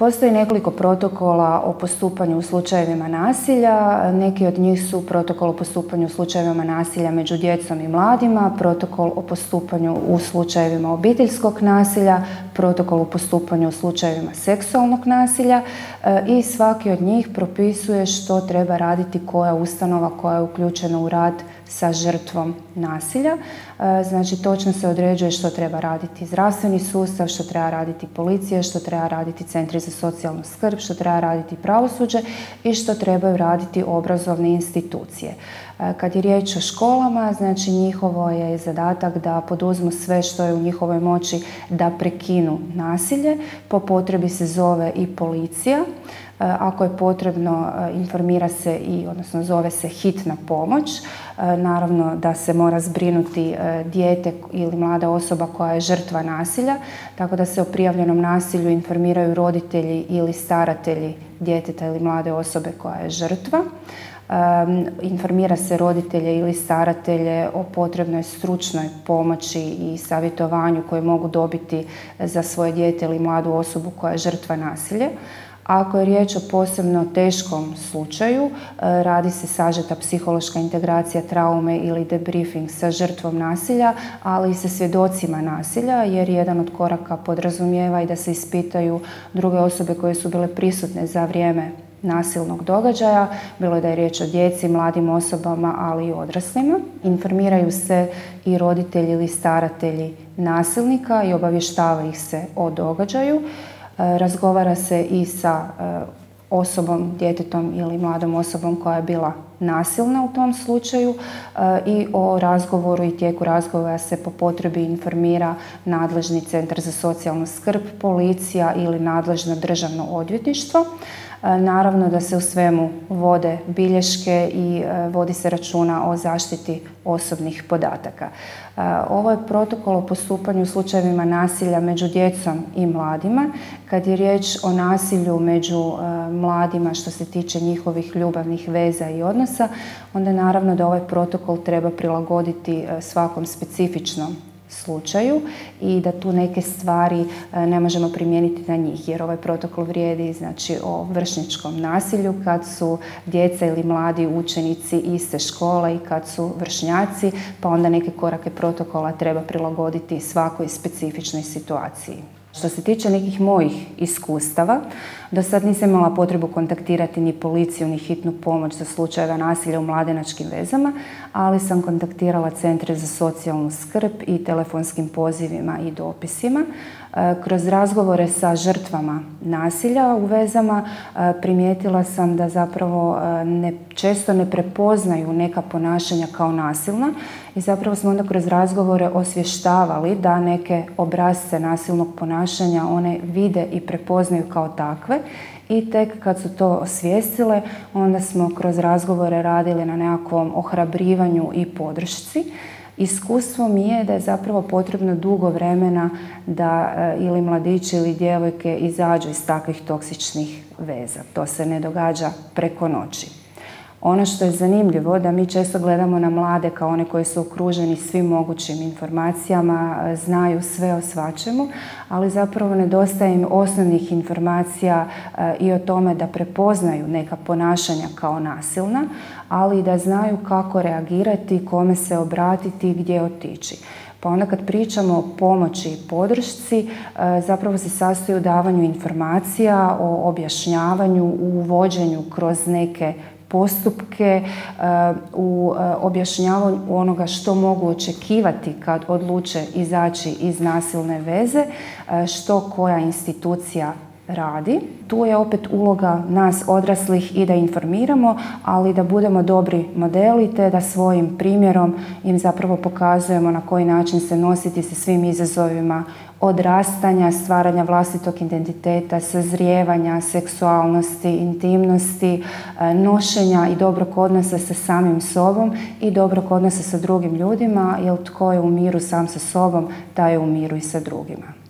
Postoji nekoliko protokola o postupanju u slučajevima nasilja. Neki od njih su protokol o postupanju u slučajevima nasilja među djecom i mladima, protokol o postupanju u slučajevima obiteljskog nasilja, protokol o postupanju u slučajevima seksualnog nasilja i svaki od njih propisuje što treba raditi koja ustanova koja je uključena u rad sa žrtvom nasilja. Znači, točno se određuje što treba raditi zdravstveni sustav, što treba raditi policija, što treba raditi centri za socijalnu skrb, što treba raditi pravosuđe i što trebaju raditi obrazovne institucije. Kad je riječ o školama, znači njihovo je zadatak da poduzmu sve što je u njihovoj moći da prekinu nasilje. Po potrebi se zove i policija. Ako je potrebno, informira se odnosno zove se hitna pomoć. Naravno da se mora zbrinuti dijete ili mlada osoba koja je žrtva nasilja, tako da se o prijavljenom nasilju informiraju roditelji ili staratelji djeteta ili mlade osobe koja je žrtva. Informira se roditelje ili staratelje o potrebnoj stručnoj pomoći i savjetovanju koje mogu dobiti za svoje dijete ili mladu osobu koja je žrtva nasilja. Ako je riječ o posebno teškom slučaju, radi se sažeta psihološka integracija traume ili debriefing sa žrtvom nasilja, ali i sa svjedocima nasilja, jer jedan od koraka podrazumijeva i da se ispitaju druge osobe koje su bile prisutne za vrijeme nasilnog događaja, bilo je da je riječ o djeci, mladim osobama, ali i odraslima. Informiraju se i roditelji ili staratelji nasilnika i obavještava ih se o događaju. Razgovara se i sa osobom, djetetom ili mladom osobom koja je bila nasilna u tom slučaju i o razgovoru i tijeku razgovora se po potrebi informira nadležni centar za socijalnu skrb, policija ili nadležno državno odvjetništvo. Naravno da se u svemu vode bilješke i vodi se računa o zaštiti osobnih podataka. Ovo je protokol o postupanju u slučajevima nasilja među djecom i mladima. Kad je riječ o nasilju među mladima što se tiče njihovih ljubavnih veza i odnosa, onda naravno da ovaj protokol treba prilagoditi svakom specifičnom slučaju i da tu neke stvari ne možemo primijeniti na njih, jer ovaj protokol vrijedi znači o vršnjačkom nasilju kad su djeca ili mladi učenici iste škole i kad su vršnjaci, pa onda neke korake protokola treba prilagoditi svakoj specifičnoj situaciji. Što se tiče nekih mojih iskustava, do sad nisam imala potrebu kontaktirati ni policiju ni hitnu pomoć za slučajeve nasilja u mladenačkim vezama, ali sam kontaktirala centre za socijalnu skrb i telefonskim pozivima i dopisima. Kroz razgovore sa žrtvama nasilja u vezama primijetila sam da zapravo često ne prepoznaju neka ponašanja kao nasilna i zapravo smo onda kroz razgovore osvještavali da neke obrasce nasilnog ponašanja one vide i prepoznaju kao takve i tek kad su to osvijestile onda smo kroz razgovore radili na nekakvom ohrabrivanju i podršci. Iskustvo mi je da je zapravo potrebno dugo vremena da ili mladići ili djevojke izađu iz takvih toksičnih veza. To se ne događa preko noći. Ono što je zanimljivo da mi često gledamo na mlade kao one koji su okruženi svim mogućim informacijama, znaju sve o svačemu, ali zapravo nedostaje im osnovnih informacija i o tome da prepoznaju neka ponašanja kao nasilna, ali i da znaju kako reagirati, kome se obratiti i gdje otići. Pa onda kad pričamo o pomoći i podršci, zapravo se sastoji u davanju informacija, o objašnjavanju, u uvođenju kroz neke postupke, u objašnjavanju onoga što mogu očekivati kad odluče izaći iz nasilne veze, što koja institucija radi. Tu je opet uloga nas odraslih i da informiramo, ali da budemo dobri modeli te da svojim primjerom im zapravo pokazujemo na koji način se nositi sa svim izazovima odrastanja, stvaranja vlastitog identiteta, sazrijevanja, seksualnosti, intimnosti, nošenja i dobrog odnosa sa samim sobom i dobrog odnosa sa drugim ljudima, jer tko je u miru sam sa sobom, taj je u miru i sa drugima.